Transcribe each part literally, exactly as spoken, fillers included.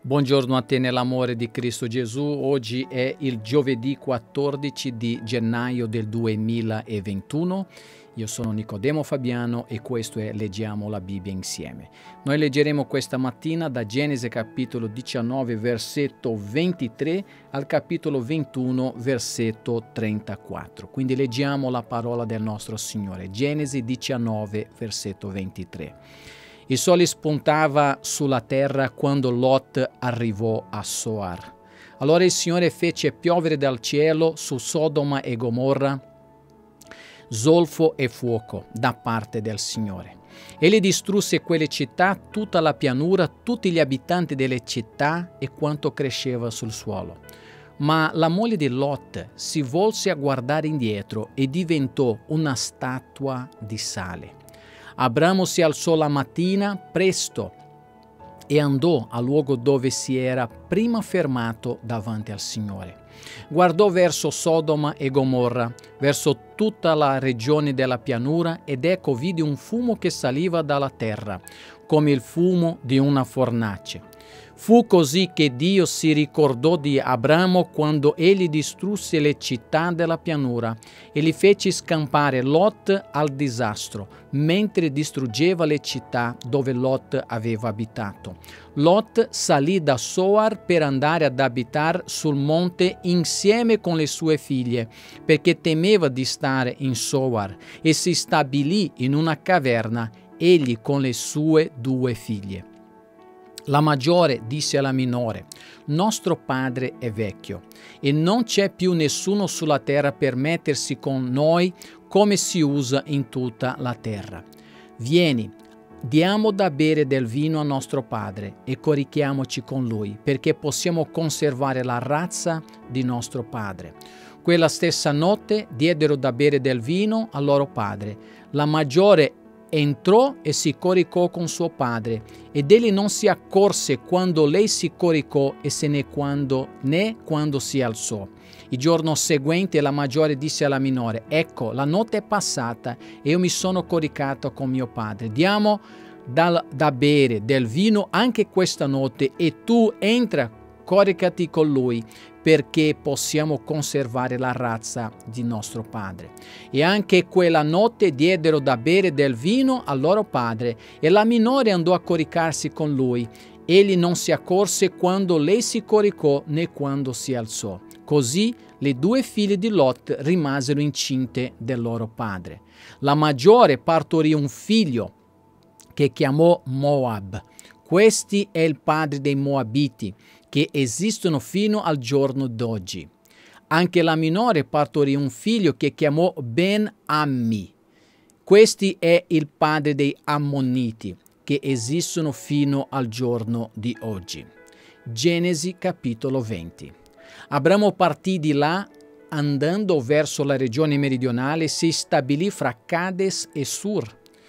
Buongiorno a te nell'amore di Cristo Gesù. Oggi è il giovedì quattordici di gennaio del duemilaventuno. Io sono Nicodemo Fabiano e questo è Leggiamo la Bibbia insieme. Noi leggeremo questa mattina da Genesi capitolo diciannove versetto ventitré al capitolo ventuno versetto trentaquattro. Quindi leggiamo la parola del nostro Signore. Genesi diciannove versetto ventitré. Il sole spuntava sulla terra quando Lot arrivò a Zoar. Allora il Signore fece piovere dal cielo su Sodoma e Gomorra zolfo e fuoco da parte del Signore. Egli distrusse quelle città, tutta la pianura, tutti gli abitanti delle città e quanto cresceva sul suolo. Ma la moglie di Lot si volse a guardare indietro e diventò una statua di sale. Abramo si alzò la mattina presto e andò al luogo dove si era prima fermato davanti al Signore. Guardò verso Sodoma e Gomorra, verso tutta la regione della pianura, ed ecco vide un fumo che saliva dalla terra, come il fumo di una fornace. Fu così che Dio si ricordò di Abramo quando egli distrusse le città della pianura e li fece scampare Lot al disastro, mentre distruggeva le città dove Lot aveva abitato. Lot salì da Zoar per andare ad abitare sul monte insieme con le sue figlie, perché temeva di stare in Zoar, e si stabilì in una caverna, egli con le sue due figlie. La maggiore disse alla minore: nostro padre è vecchio e non c'è più nessuno sulla terra per mettersi con noi come si usa in tutta la terra. Vieni, diamo da bere del vino a nostro padre e corichiamoci con lui, perché possiamo conservare la razza di nostro padre. Quella stessa notte diedero da bere del vino al loro padre. La maggiore entrò e si coricò con suo padre, ed egli non si accorse quando lei si coricò e se ne quando, né quando si alzò. Il giorno seguente la maggiore disse alla minore: ecco, la notte è passata e io mi sono coricato con mio padre. Diamo da, da bere del vino anche questa notte e tu entra, coricati con lui, perché possiamo conservare la razza di nostro padre. E anche quella notte diedero da bere del vino al loro padre, e la minore andò a coricarsi con lui. Egli non si accorse quando lei si coricò né quando si alzò. Così le due figlie di Lot rimasero incinte del loro padre. La maggiore partorì un figlio che chiamò Moab. Questi è il padre dei Moabiti, che esistono fino al giorno d'oggi. Anche la minore partorì un figlio che chiamò Ben-Ammi. Questi è il padre dei Ammoniti, che esistono fino al giorno di oggi. Genesi capitolo venti. Abramo partì di là, andando verso la regione meridionale, si stabilì fra Cades e Sur.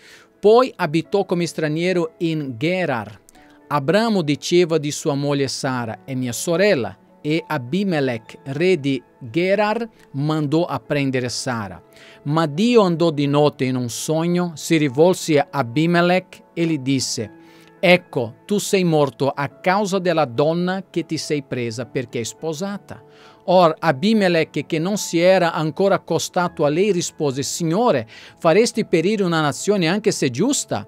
Poi abitò come straniero in Gerar. Abramo diceva di sua moglie Sara: è mia sorella, e Abimelech, re di Gerar, mandò a prendere Sara. Ma Dio andò di notte in un sogno, si rivolse a Abimelech e gli disse: ecco, tu sei morto a causa della donna che ti sei presa perché è sposata. Or Abimelech, che non si era ancora accostato a lei, rispose: Signore, faresti perire una nazione anche se giusta?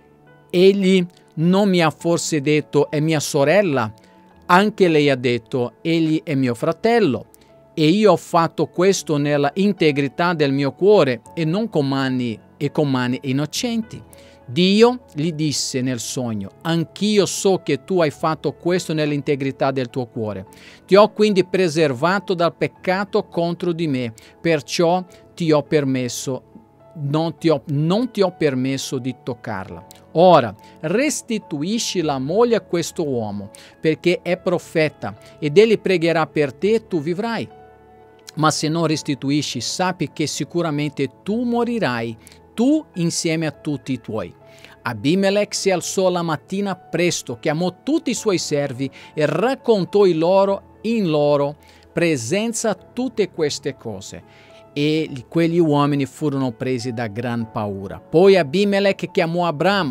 Egli non mi ha forse detto: è mia sorella? Anche lei ha detto: egli è mio fratello. E io ho fatto questo nella integrità del mio cuore e non con mani e con mani innocenti. Dio gli disse nel sogno: anch'io so che tu hai fatto questo nell'integrità del tuo cuore. Ti ho quindi preservato dal peccato contro di me, perciò ti ho permesso, non ti ho, non ti ho permesso di toccarla. Ora restituisci la moglie a questo uomo, perché è profeta, ed egli pregherà per te e tu vivrai. Ma se non restituisci, sappi che sicuramente tu morirai, tu insieme a tutti i tuoi. Abimelech si alzò la mattina presto, chiamò tutti i suoi servi e raccontò in loro, in loro presenza tutte queste cose. E quegli uomini furono presi da gran paura. Poi Abimelech chiamò Abramo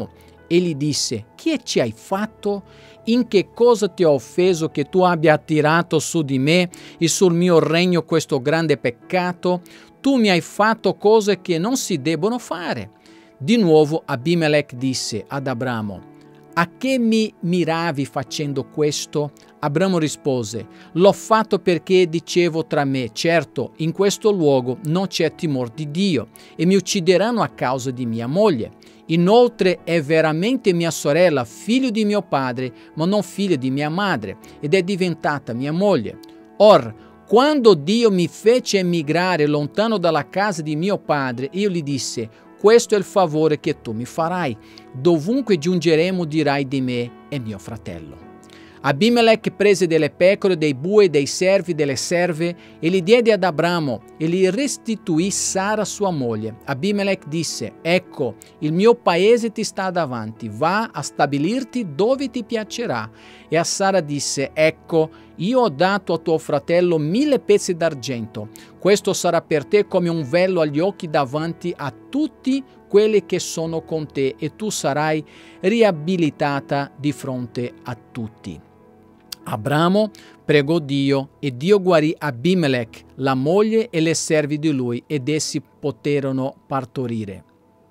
e gli disse: che ci hai fatto? In che cosa ti ho offeso che tu abbia attirato su di me e sul mio regno questo grande peccato? Tu mi hai fatto cose che non si debbono fare. Di nuovo Abimelech disse ad Abramo: a che mi miravi facendo questo? Abramo rispose: l'ho fatto perché dicevo tra me, certo, in questo luogo non c'è timore di Dio e mi uccideranno a causa di mia moglie. Inoltre è veramente mia sorella, figlio di mio padre, ma non figlia di mia madre, ed è diventata mia moglie. Or, quando Dio mi fece emigrare lontano dalla casa di mio padre, io gli disse: questo è il favore che tu mi farai. Dovunque giungeremo dirai di me e mio fratello. Abimelech prese delle pecore, dei bue, dei servi, delle serve e li diede ad Abramo e gli restituì Sara sua moglie. Abimelech disse: ecco, il mio paese ti sta davanti, va a stabilirti dove ti piacerà. E a Sara disse: ecco, io ho dato a tuo fratello mille pezzi d'argento. Questo sarà per te come un velo agli occhi davanti a tutti quelli che sono con te, e tu sarai riabilitata di fronte a tutti. Abramo pregò Dio e Dio guarì Abimelech, la moglie e le servi di lui, ed essi poterono partorire.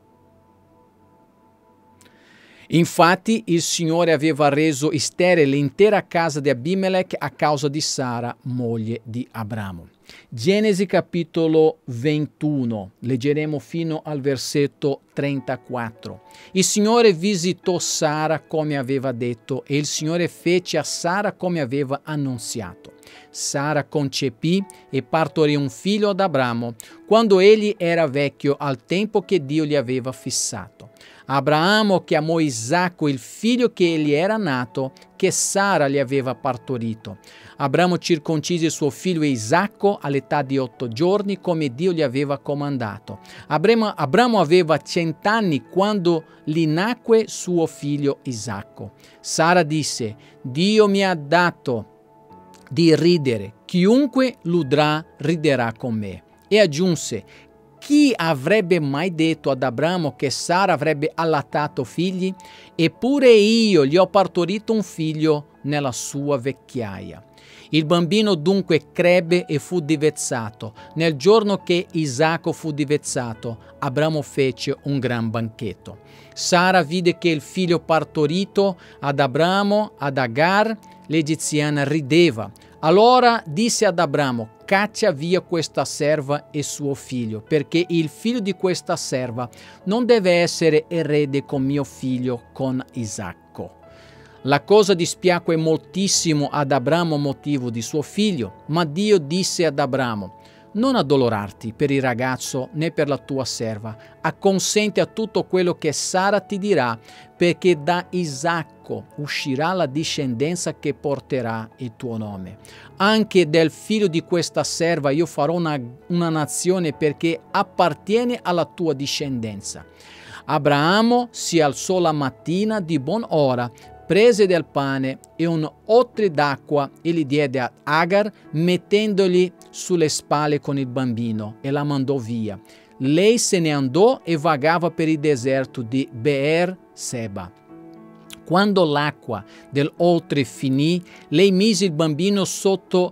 Infatti il Signore aveva reso sterile l'intera casa di Abimelech a causa di Sara, moglie di Abramo. Genesi capitolo ventuno, leggeremo fino al versetto trentaquattro. Il Signore visitò Sara come aveva detto e il Signore fece a Sara come aveva annunziato. Sara concepì e partorì un figlio ad Abramo quando egli era vecchio al tempo che Dio gli aveva fissato. Abramo chiamò Isacco il figlio che egli era nato, che Sara gli aveva partorito. Abramo circoncise suo figlio Isacco all'età di otto giorni, come Dio gli aveva comandato. Abramo, Abramo aveva cent'anni quando gli nacque suo figlio Isacco. Sara disse: Dio mi ha dato di ridere, chiunque l'udrà riderà con me. E aggiunse: chi avrebbe mai detto ad Abramo che Sara avrebbe allattato figli? Eppure io gli ho partorito un figlio nella sua vecchiaia. Il bambino dunque crebbe e fu divezzato. Nel giorno che Isacco fu divezzato, Abramo fece un gran banchetto. Sara vide che il figlio partorito ad Abramo, ad Agar, l'egiziana, rideva. Allora disse ad Abramo: caccia via questa serva e suo figlio, perché il figlio di questa serva non deve essere erede con mio figlio, con Isacco. La cosa dispiacque moltissimo ad Abramo a motivo di suo figlio, ma Dio disse ad Abramo: non addolorarti per il ragazzo né per la tua serva, acconsenti a tutto quello che Sara ti dirà, perché da Isacco uscirà la discendenza che porterà il tuo nome. Anche del figlio di questa serva io farò una, una nazione, perché appartiene alla tua discendenza. Abramo si alzò la mattina di buon'ora, prese del pane e un odre d'acqua e li diede ad Agar, mettendogli sulle spalle con il bambino, e la mandò via. Lei se ne andò e vagava per il deserto di Beer Seba. Quando l'acqua dell'odre finì, lei mise il bambino sotto,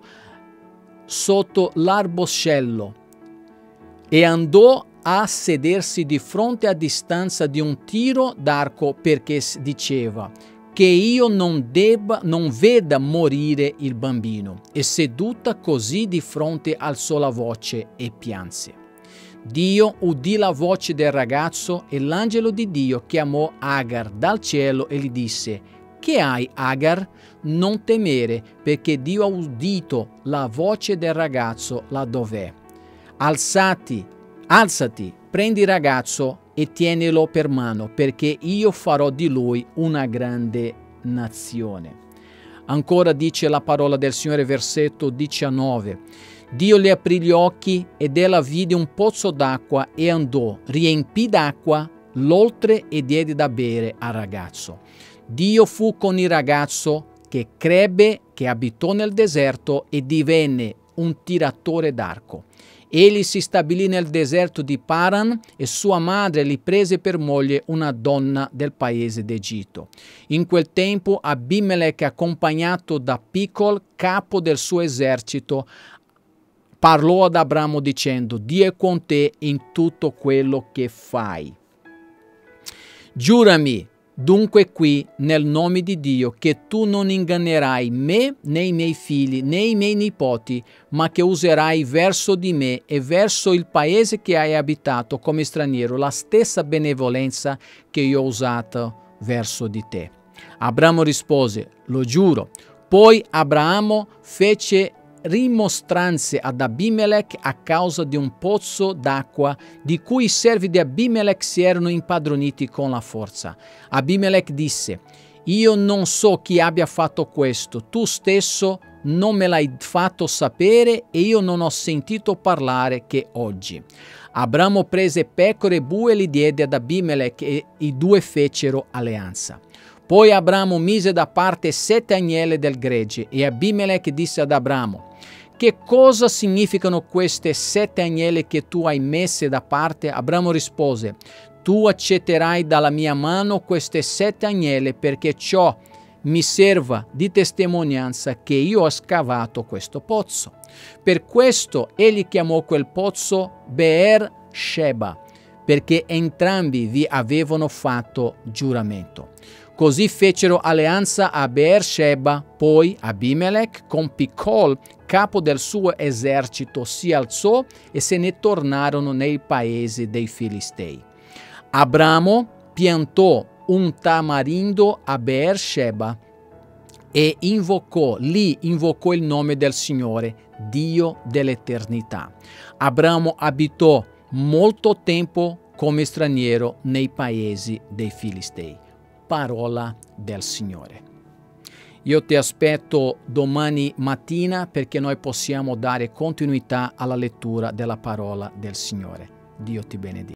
sotto l'arboscello e andò a sedersi di fronte a distanza di un tiro d'arco, perché diceva: che io non debba, non veda morire il bambino. E seduta così di fronte alzò la voce e pianse. Dio udì la voce del ragazzo e l'angelo di Dio chiamò Agar dal cielo e gli disse: che hai, Agar? Non temere, perché Dio ha udito la voce del ragazzo là dov'è. Alzati, alzati, prendi il ragazzo e tienilo per mano, perché io farò di lui una grande nazione. Ancora dice la parola del Signore, versetto diciannove. Dio le aprì gli occhi ed ella vide un pozzo d'acqua e andò, riempì d'acqua l'oltre e diede da bere al ragazzo. Dio fu con il ragazzo che crebbe, che abitò nel deserto e divenne un tiratore d'arco. Egli si stabilì nel deserto di Paran e sua madre gli prese per moglie una donna del paese d'Egitto. In quel tempo Abimelech, accompagnato da Picol, capo del suo esercito, parlò ad Abramo dicendo: Dio è con te in tutto quello che fai. Giurami dunque qui nel nome di Dio che tu non ingannerai me né i miei figli né i miei nipoti, ma che userai verso di me e verso il paese che hai abitato come straniero la stessa benevolenza che io ho usato verso di te. Abramo rispose: lo giuro. Poi Abramo fece rimostranze ad Abimelech a causa di un pozzo d'acqua di cui i servi di Abimelech si erano impadroniti con la forza. Abimelech disse: io non so chi abbia fatto questo, tu stesso non me l'hai fatto sapere e io non ho sentito parlare che oggi. Abramo prese pecore e bue e li diede ad Abimelech e i due fecero alleanza. Poi Abramo mise da parte sette agnelle del gregge e Abimelech disse ad Abramo: che cosa significano queste sette agnelle che tu hai messe da parte? Abramo rispose: tu accetterai dalla mia mano queste sette agnelle perché ciò mi serva di testimonianza che io ho scavato questo pozzo. Per questo egli chiamò quel pozzo Beer Sheba, perché entrambi vi avevano fatto giuramento. Così fecero alleanza a Beersheba. Poi Abimelech con Picol, capo del suo esercito, si alzò e se ne tornarono nei paesi dei Filistei. Abramo piantò un tamarindo a Beersheba e invocò, lì invocò il nome del Signore, Dio dell'eternità. Abramo abitò molto tempo come straniero nei paesi dei Filistei. Parola del Signore. Io ti aspetto domani mattina perché noi possiamo dare continuità alla lettura della parola del Signore. Dio ti benedica.